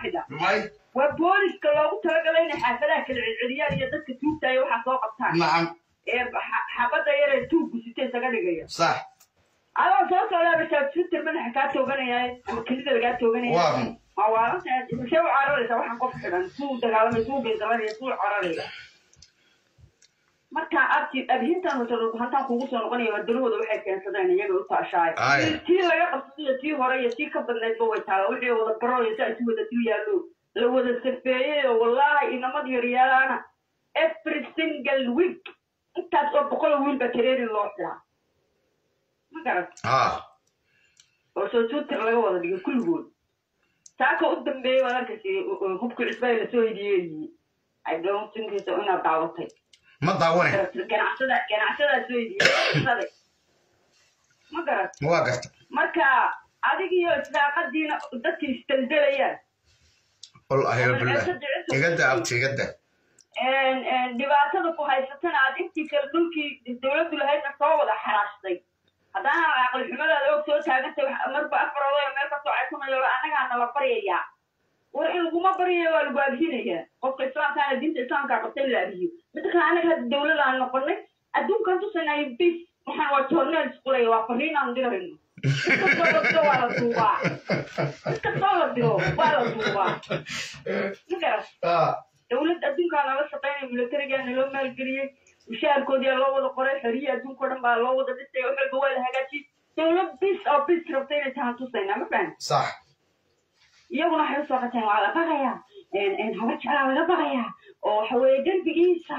كده وبوليس كلو ترجلين حافلة العريان يدك توتا يوحى قبطان نعم حبدا يرى توب ستين سجنية صح أنا صوت ولا بتشتر من حكاية وغنية كل اللي قاعد وغنية واضح أولا شو عراري سواء حنقف حدا سوق دعوة سوق إنتظار يسوق عراري marka abhintan hantaan kugu soo noqonayo wadalooda waxay keensadeen iyaga u taashay tii laga qabsaday tii hore iyo tii ka badneed way taala wixii wada barooyo taa tii wada yaalo la wada safeeyay wallahi inamad yariyaalana every single week intaas oo boqol wiil ba tireerin loo xiraa ma garat oo soo tuutir laga wada dhigo kulligood taaka u dambeeyay wararkii hubku cisbay la soo hidiyay I don't think it's ina daawatay ما ضاوني كنعسدا سويدي ما قرأت واقفت مركا أديكي إسلاقدينا dadkii isdaldalaya والله يا بالله يقدر أبتي يقدر dhibaatada ku haysatana aad intii kala dhulkii dawladdu lahaydna soo wada xaraashtay haddana aqal xumadaada og soo taagantay marba afar meel ka soo caysanayo anagaa nala baryayaa war in laguma baryayo waa lagu abhinayaa qofka islaamkaana diinta islaamka qabtay la abiyo mid kale anaga hadda dawladda aan noqonay adduunkan tusanayo bis waxaan waa joorneel isqulay waa fariin aan dirayno waa la duubaa iskastoo la diro waa la duubaa ma garas dawladda adduunkaa nala shaqeynaya milatarigaana loo maalgeliyey mushaarkoodii loo wada qoray xeriya adduunka o dhan baa loo wada dhisay oo xilga waa la hagaajiyey dawlad bis oo bis rabta inay tahan tusaynaa ma fahan صح iyaguna waxay usoo qateen waa la baqayaa haba jeclaa laga baqayaa oo waxa weeye derbigiisa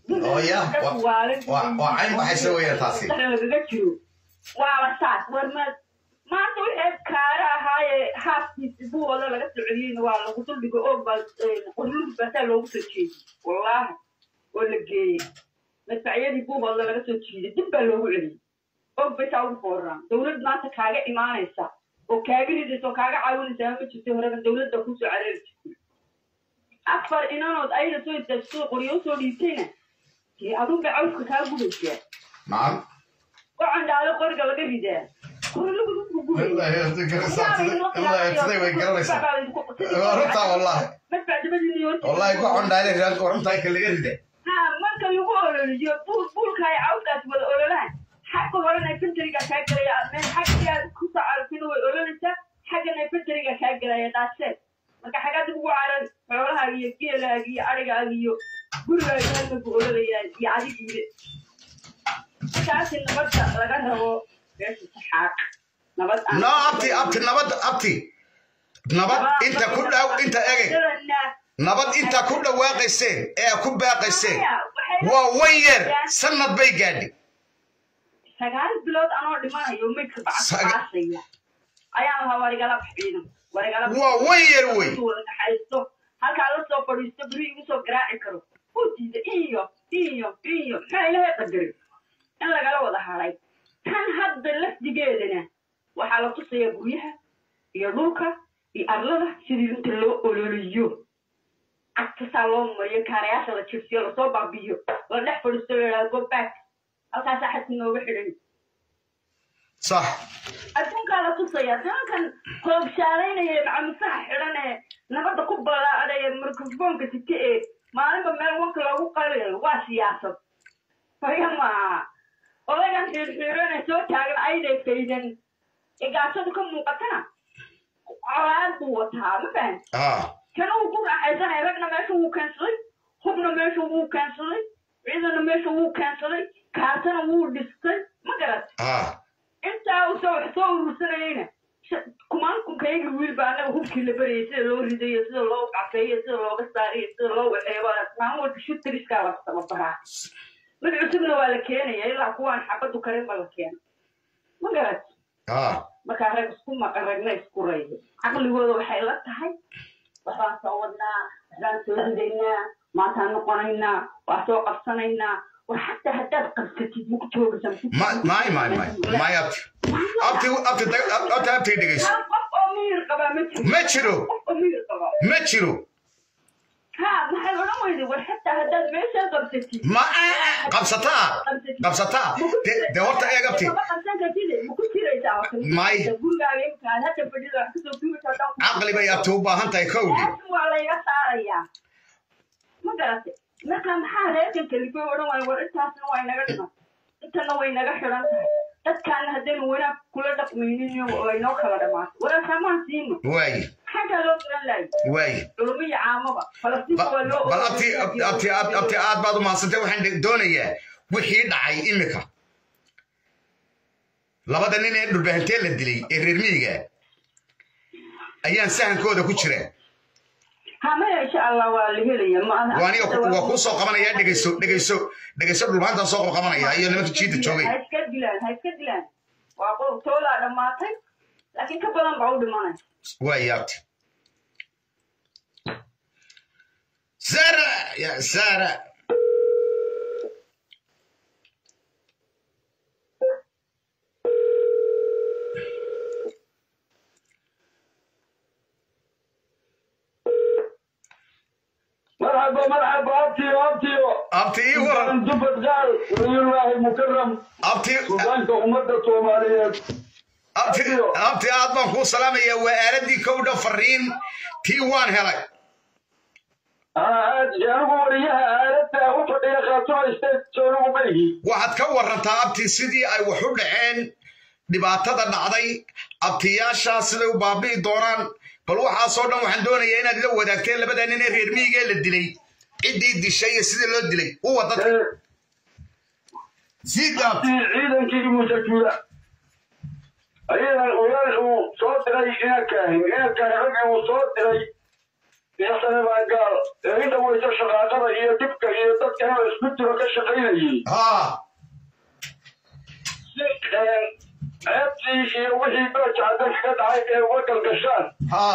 وعين waxay weeyaan taasi lagaga jiro waa la saas war maanta wixii kaara ahaaye haafkiisi buuqooda laga socodiyeyna waa lagu duldhigo oo qorlug baasaa loogu soo jeediyey wallaahi oo la geeyey madfacyadii buuqooda laga soo jiiday dib baa loogu celiyey og baysaa ugu fooraan dawlad maanta kaaga imaanaysa oo kaaga ridaysa oo kaaga caawinaysa ma jirtay horeba dawladda kusoo careeri jirtay afar inanood ayada soo istaagso qoryo soo dhiibtayna dee adunba cawska kaa gudaysaa نعم وعندها قرقة لقريدة كل لقطة بقول الله يرتضي ويقرنيسا ورطة والله ما بعد ما جيني والله يقول عندها ليه رانك ورطة كل قريدة ما كان يقول لي بول كاي عودة ولا لا حق ولا نفهم طريقة كاكريا من حق يا كوسا عارفين ولا لسه حاجة نفهم طريقة كاكريا تاسع ما كحاجات بقول على ولا هي كيلا هي أرجع هي بقول لا بقول لا يا عادي كده كاس النبض لقى هو بس حق نبض لا أبتي نبض أنت كله أنت إيه نبض أنت كله واقع سين إيه كوب باقي سين ووير سند بيجادي سجال بلاد أنا دماغ يومك بعد أيام هوا رجال بحبينه ورجال ووير وي حيسو هالكالو سو فريستبري وسو قراءكرو ودي إيو حيله قدر in lagala wada haray tan hadda lafdigeedana waxaa la tusayaa guryaha iyo dhulka iyo arlada sidii inta loo ololiyo agtasaa loo mariyo kaarayaasha la jirsiyo lasoo baabiyo la dhex fadhiisto la go back halkaas axadki nooga xidhan صح adduunkaa la tusayaa tankan koobshaalaynaya macamusaha xidhan ee nabadda ku balaadhaya mikrofoonka site ee maalinba meel wanka loogu qalayo waa siyaasad fayama odagan xirxiirana soo taagan ayday faydan igaasadu ka muuqatana colaad buu wataa ma fahan kana uu ku raaxaysanaya ragna meesha wuu keensaday hubna meesha wuu keensaday ciidana meesha wuu keensaday kaartana wuu dhistay ma garat intaa uu soo urursanayeyna kumaankunkayga wiilba anaga hubkii la barayay sida loo ridayo sida loo cafeeyo sida looga saariyo sida loo waxeeyo maalin walba shutiriska la tababaraa mid cusubna waa la keenaya ilaa kuwaan xabadu karin ba la keena ma garat markaa rag isku maqan ragna isku raydo caqligooda waxay la tahay waxbaan soo wadnaa waxbaan soo ridaynaa maantaan noqonaynaa waa soo qabsanaynaa war xataa haddaad qabsatid maku joogaysan abti dhegeyso qof oo miyir qabaa ma jiro maxay odhan weyday war xataa haddaad meeshaa qabsatid qabsataa dee horta eeg abti qabsan kartid maku jiraysa ماي عقلي بيا توبا هنتا يكودي ما قرأت نحن محاله كان كلي فيه ورنتاسنا وينقى دنا إنتنا وينقى حرنتها تكان هذين وين كل دقمينين وينو خلدمات ولا سما زين واي حاجة لو ترى واي لومي عامة فلسطين ولا بل أبتي عاد بعض ما صدق وحين دونية وحيد دعي إمك لابد أن ندل بهالتيل الدلي الرميجة أيام سهل كودا كشرة ما إن شاء الله والهيلية ما واني وكل سوق كمان يا دقيسو بالبانتا سوق كمان يا أيوة لما تجيد تشوي هاي كدلان وأقول تولا لما تي لكن كبلان بعود مانا وياك سارة يا سارة مرحبا أبتي ورا دبت قال ولي الله المكرم أبتي وبانك أمد الصومالية أبتي أطبخ وسلام يا وأردي كودا فرين تيوان هلاي جانبو وريها آلتها وفقيا خاطوها استيت سولو بيهي waxaad ka warantaa abti sidii ay wax u dhaceen dhibaatada dhacday abtiyaasha siday u baabi'i doonaan bal waxaasoo dhan waxaan doonayaa inaad la wadaagteen labada nin ee reer miyiga la dilay ciddii dishay iyo sidii loo dilay u wadada sidaad ciidankii musajuula ayadan ogaal uu soo diray inakaahin raggii uu soo diray يحصل ما قال إذا هو يشغل عقبة هي تبقى هي تبقى هو يسبتر كشقيني أبتي هي وحي بيت عدم قد عايد وكل قشان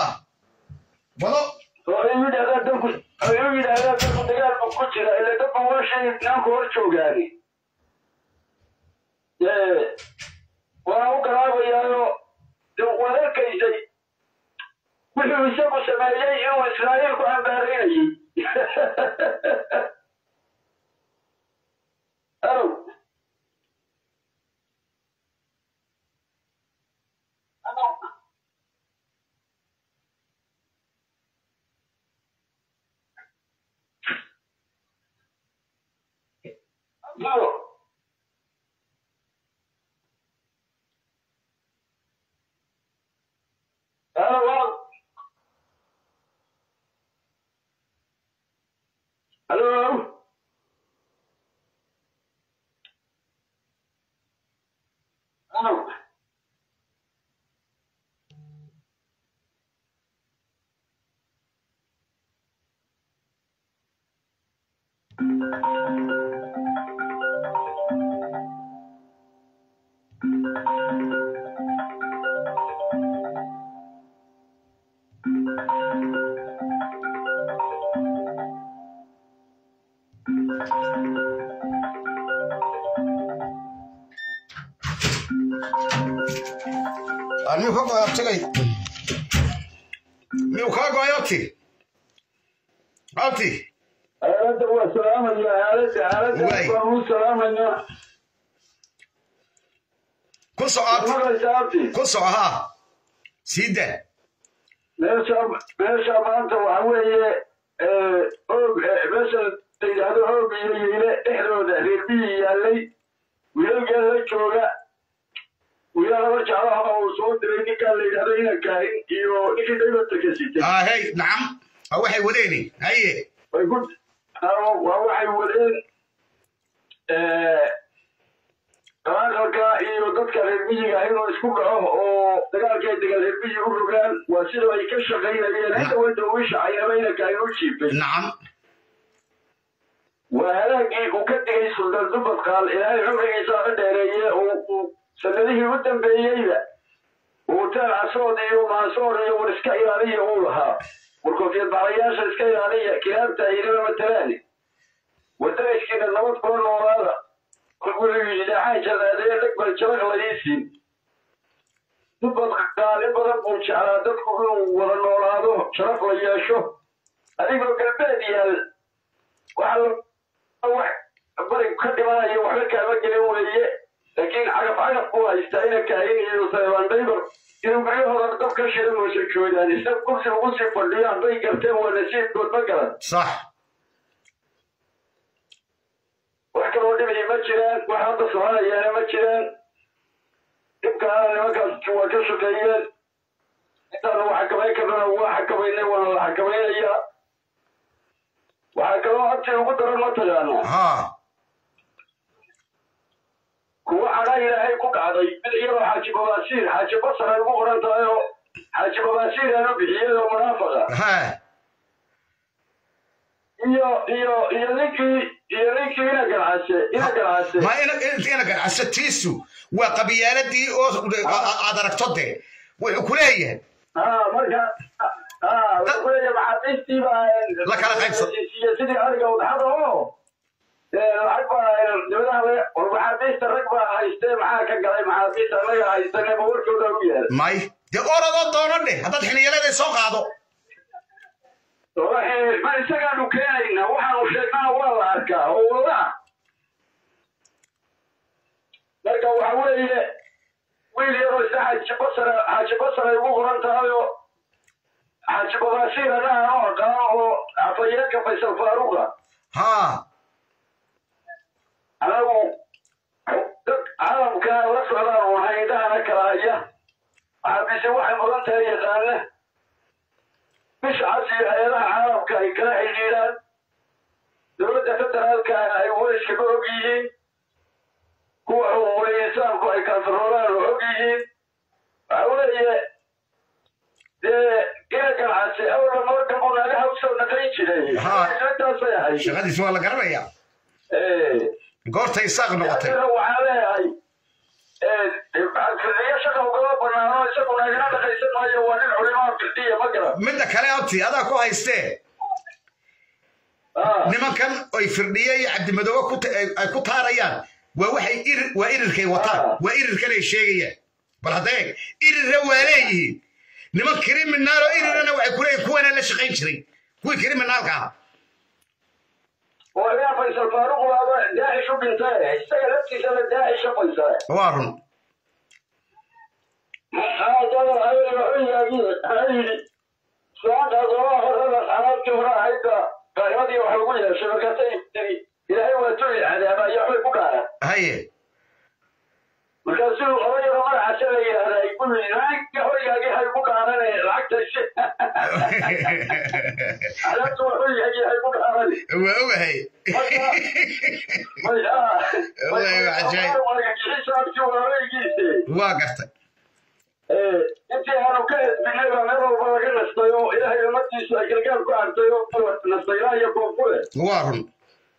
ويريد هذا دمك ديال بكتشرة إلا دمك ورشي ناكو ورشو قاني وانا وقرابة يالو وذلك يزي wuxuu isagu sameeyey inuu Israa'iil ku ambaarayay Hello? Hello? ميوكاغو يوتي أبتي هذا هو سلام هذا هو سلام كسو ها سيدة meesha maanta waxa weeye meesha tayado hoog iyo yeele dhexdooda reer biyi yaalay wiilal la jooga wiilal laba jeclaha oo soo diray ninka la yidhaahdo inaan kaahin iyo ninkii dawladda ka sitay hey nacam waxay wadeeni haye waxay wadeen dagaalka iyo dadka reer miyiga inuu isku dhaco oo dagaalka degal reer miyiga u rogaan waa sida ay ka shaqaynayeen inta wada uu shaqaynayna ka inuu jiibay nacam وهلاقي وكدي سلطان زبط قال إلهي عمري إساء ديريه وسنده ودن بيجيبه وتابع صوتي ومع صوري ورسكا إيرانية أولها والكوفية بعرياش رسكا إيرانية كلامتها إيرانية مثلاني ودريش كده النمط كله وراء كل إذا حاجة هذا تكبر الشرق ليسين زبط قال إبرا بوش على تدخل ورنور هذا شرق لياشو هذيك القلبات وحل واحد بري كدما يوحنا كما قالوا لي لكن عقب قوة يستعين كاين يوسف دايبر إنه بريه هذا الطب كشيء المشكلة يعني سب كرسي وكرسي فليا عن طريق كرتين ونسيب قلت مقرا صح وحكى ودي بني مجران وحاط سؤال يعني مجران يبقى أنا ما كان شو كشو كيان إنت لو حكمي كذا هو حكميني ولا حكميني إياه وحكموا أنت وقدر المثل أنا ها هو على إلهي كوك عضي بالإيرو حاجب باسير حاجب بصر المغرن تايو حاجب باسير أنا بحيله منافقة ها iyo ninkii ina ganacse ما أنا قاعد عستيسو وقبيلتي أو أدركتده وكلية marka وكلية maxaabiistii baa la kala qaybsan sidii ariga u dhaxdo lacag baa dowladaha maxaabiista rag baa haystee maxaa ka galay maxaabiista anaga haystane ma warkooda u yeelay may dee orodoo doonane haddaad xiliyalada soo qaado ma isagaanu keenayna waxaanu sheegnana waa la arkaa oo walaha marka waxa weeye wiil yaroo isa xaaji basra ay ugu qoran tahay oo xaaji babaasiir anaha aan u aqaano oo afayeenka faysal faaruqa haa anagu dad caalamka la socdaan oo haydahana kala haya maxaabiise waxay mudan tahay yaqaana مش عارف هيراها عالم كلا حجيران دولة فترة كان ويش كبروا بيجي هو إنسان كوي كان فروران وحجيجي أولا كنا كان عسى أول ما كنا لها وصلنا كيش ليه ها شغالي سؤال قربيا قرت يساق نقطة هو عليه midda kale abti adaa ku haystee nimankan ay firdhiyey cabdimadoobe ay ku taarayaan waa waxay waa irirkay wataan waa irirkan ay sheegayaan bal hadda irirra waa leeyihiin niman kriminaal oo irirana waxay ku leeyihiin kuwana la shaqayn jiray kuwii kriminaalka ah ويا فيصل فاروق وهذا داعش وبنتايه اشتغلت في سنة داعش فيصل وارن هذا هاي ساعات ظواهر هذا حالات كبرى هيدا قاعدة وحقولها شبكتين إلهي وتوي على ما يحوي بقى هاي وكاسو غير مرة عشان هذا يقول لي رايك يحوي يجي بقى أنا رعكت الشيء على طول يجي بقى أنا هو هي والله عجيب واقفت انت انا كنت بالنسبه لنا بقى نستيو الى هي المجلس الجلجال كان تيو نستيو يكون كله وارن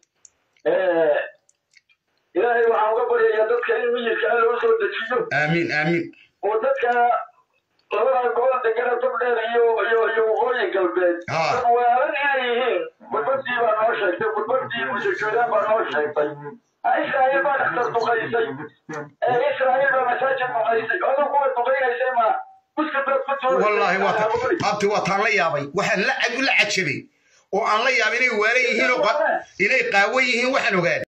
الهي waxaan uga baryayaa dadka in miyirka loo soo dejiyo aamin aamin oo dadka labada gobol degan tobdheer iyo waqooyi galbeed waalan inay yihiin gudbadii baa noo sheegtay gudbadii mushkilaad baa noo sheegtay إسرائيل ما نختار تقيسي إسرائيل ما مساجد تقيسي هذا هو تقيسي ما والله أبتي وطن لي يابي وحن لا عجبي وأن لا يابي إني واريهين إني قاويهين وحن وقال